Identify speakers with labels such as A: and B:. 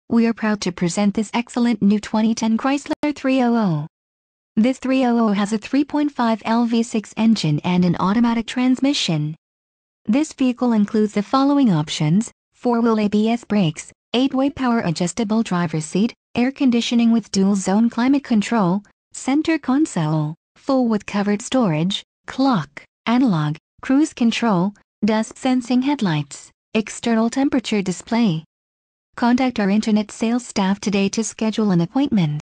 A: We are proud to present this excellent new 2010 Chrysler 300. This 300 has a 3.5L V6 engine and an automatic transmission. This vehicle includes the following options: 4-wheel ABS brakes, 8-way power adjustable driver's seat, air conditioning with dual-zone climate control, center console, full with covered storage, clock, analog, cruise control, dust sensing headlights, external temperature display. Contact our internet sales staff today to schedule an appointment.